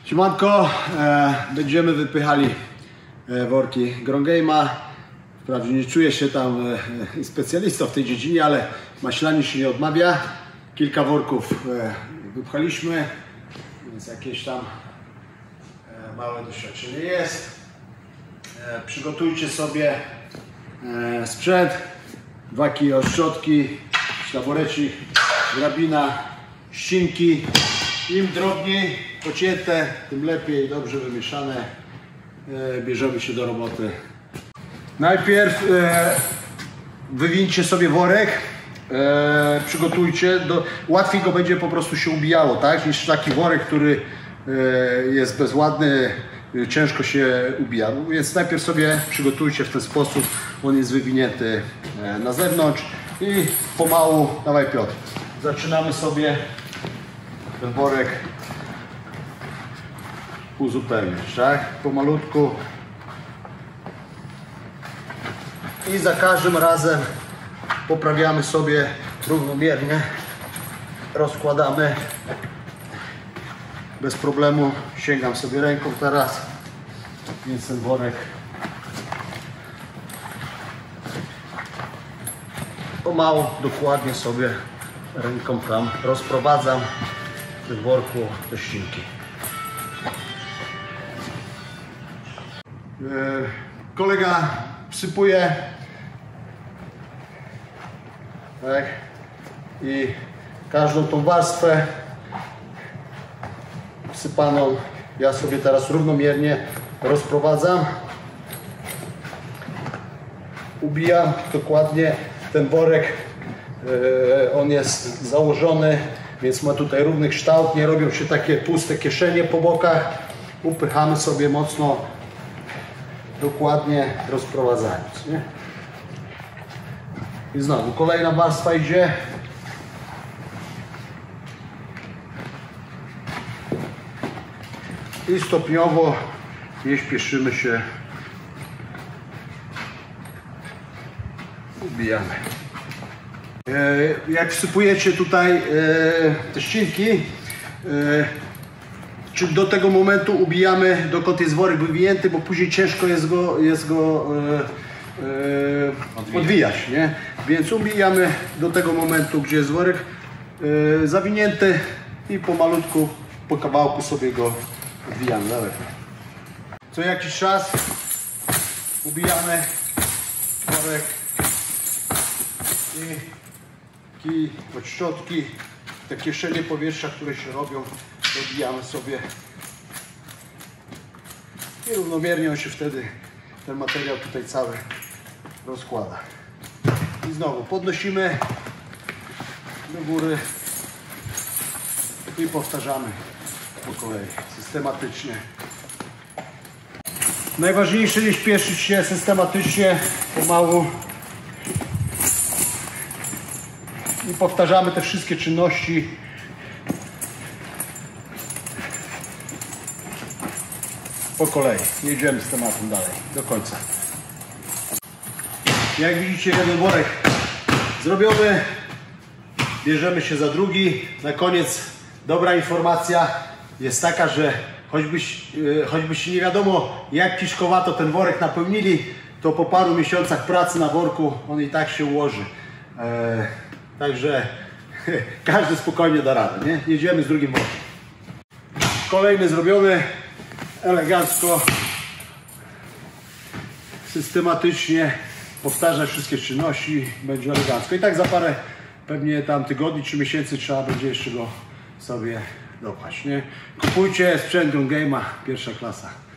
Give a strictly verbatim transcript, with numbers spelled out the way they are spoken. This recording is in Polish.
Siemanko, e, będziemy wypychali e, worki Ground Game'a. Wprawdzie nie czuję się tam e, specjalistą w tej dziedzinie, ale maślanie się nie odmawia. Kilka worków e, wypchaliśmy, więc jakieś tam e, małe doświadczenie jest. E, przygotujcie sobie e, sprzęt, dwa kilo szczotki, ślaborecik, drabina, ścinki. Im drobniej pocięte, tym lepiej, dobrze wymieszane. E, bierzemy się do roboty. Najpierw e, wywincie sobie worek, e, przygotujcie, do, łatwiej go będzie po prostu się ubijało, tak? Niż taki worek, który e, jest bezładny, e, ciężko się ubija. Więc najpierw sobie przygotujcie w ten sposób, on jest wywinięty e, na zewnątrz i pomału, dawaj Piotr, zaczynamy sobie ten worek uzupełniać, tak? Pomalutku. I za każdym razem poprawiamy sobie równomiernie, rozkładamy bez problemu. Sięgam sobie ręką teraz, więc ten worek pomału, dokładnie sobie ręką tam rozprowadzam w tym worku te ścinki. Kolega wsypuje, tak, i każdą tą warstwę wsypaną ja sobie teraz równomiernie rozprowadzam, ubijam dokładnie ten worek. On jest założony, więc ma tutaj równy kształt, nie robią się takie puste kieszenie po bokach. Upychamy sobie mocno, dokładnie rozprowadzając, nie? I znowu kolejna warstwa idzie. I stopniowo nie śpieszymy się, ubijamy. Jak wsypujecie tutaj te ścinki, czy do tego momentu ubijamy, dokąd jest worek wywinięty, bo później ciężko jest go, jest go e, e, odwijać, nie? Więc ubijamy do tego momentu, gdzie jest worek e, zawinięty i pomalutku, po kawałku sobie go odwijamy. Dalej. Co jakiś czas ubijamy worek i kij od szczotki, te kieszenie powietrza, które się robią, dobijamy sobie i równomiernie on się wtedy, ten materiał tutaj cały rozkłada. I znowu podnosimy do góry i powtarzamy po kolei, systematycznie. Najważniejsze nie śpieszyć się, systematycznie, pomału. I powtarzamy te wszystkie czynności. Po kolei. Jedziemy z tematem dalej, do końca. Jak widzicie, jeden worek zrobiony. Bierzemy się za drugi. Na koniec dobra informacja jest taka, że choćbyś, choćbyście nie wiadomo jak kiszkowato ten worek napełnili, to po paru miesiącach pracy na worku on i tak się ułoży. Eee, także każdy spokojnie da radę, nie? Jedziemy z drugim workiem. Kolejny zrobiony. Elegancko, systematycznie powtarzać wszystkie czynności, będzie elegancko. I tak za parę pewnie tam tygodni czy miesięcy trzeba będzie jeszcze go sobie dopchać, nie? Kupujcie sprzęt Ground Game'a, pierwsza klasa.